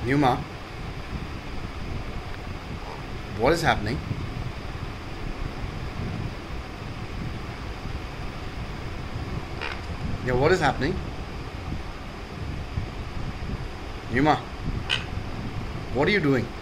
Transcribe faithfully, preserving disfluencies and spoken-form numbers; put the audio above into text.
Pneuma, what is happening? Yeah, what is happening? Pneuma, what are you doing?